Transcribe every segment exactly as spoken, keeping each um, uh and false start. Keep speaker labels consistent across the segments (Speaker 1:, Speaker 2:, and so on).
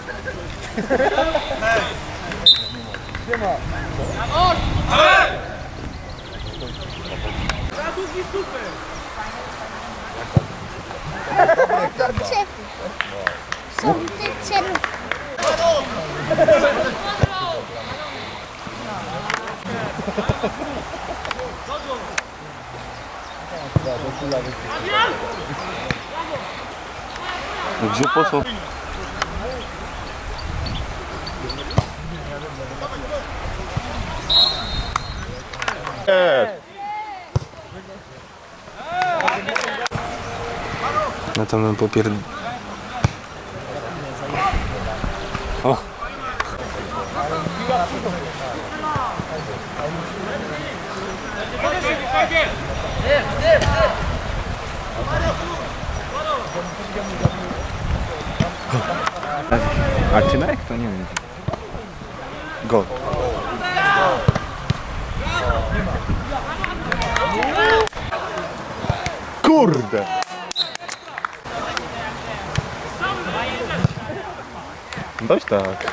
Speaker 1: Za długi super!
Speaker 2: Są te ciepłe.
Speaker 3: Gdzie poszło?
Speaker 4: No to bym popierd... O!
Speaker 3: A Tymek? To nie wiem. Gol. Kurde! Dość tak.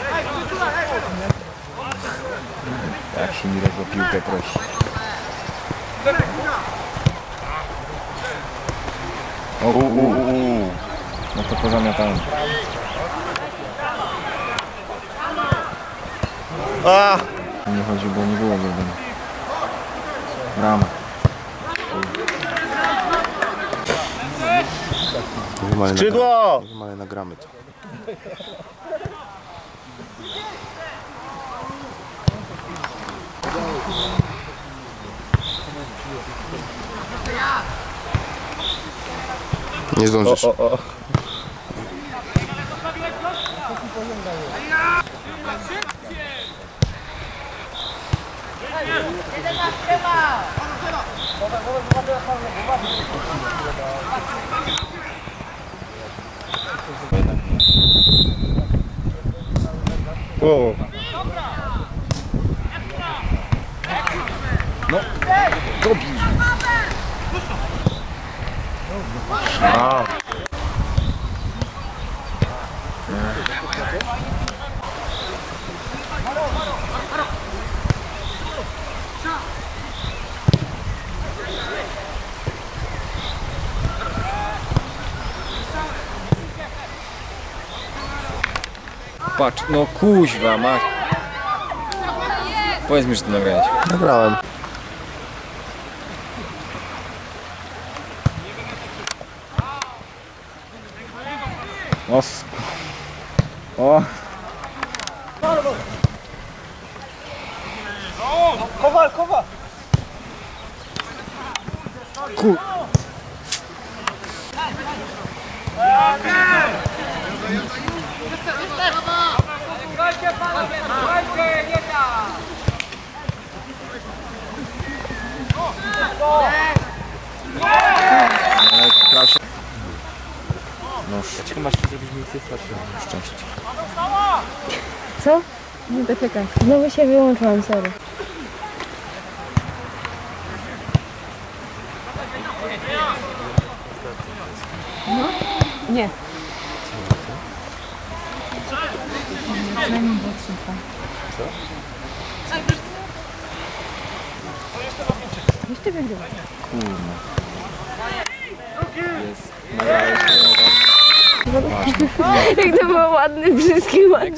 Speaker 3: Jak się mi o piłkę prosi. O, u, u, u. No to pozamiatałem. A! Nie chodzi, bo nie było wiadomo. Brama. Skrzydło!
Speaker 4: Ale nagramy to. Nie zdążysz.
Speaker 3: O, o, o. O. No, dobij. A. Patrz, no kuźwa, masz. Powiedz mi, że to nagrałeś.
Speaker 4: Nagrałem.
Speaker 3: O, o.
Speaker 1: Kowal, kowal!
Speaker 3: Ku... No,
Speaker 4: Dlaczego masz to zrobić mi
Speaker 3: szczęście.
Speaker 5: Co? Nie doczekaj. Znowu się wyłączyłam, sorry. No? Nie. Przynajmniej było trzyma. Co? Jeszcze wygrywa.
Speaker 3: Kurno. Jest.
Speaker 5: Jak to było ładny, brzydki, ładny.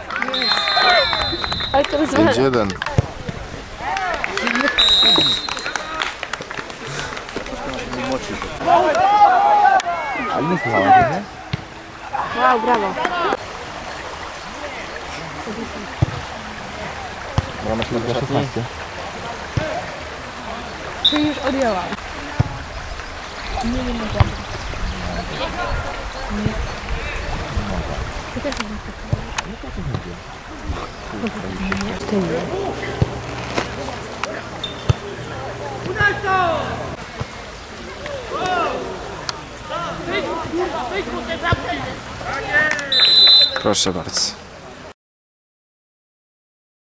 Speaker 5: Ale to jest
Speaker 4: pięć jeden.
Speaker 3: Ale nie słuchałem, nie?
Speaker 5: Wow, brawo.
Speaker 3: Brama się na szesnaście.
Speaker 5: Czy już odjęłam? Nie, nie mogę. Nie. To też nie mogę. Ty nie.
Speaker 4: Proszę bardzo.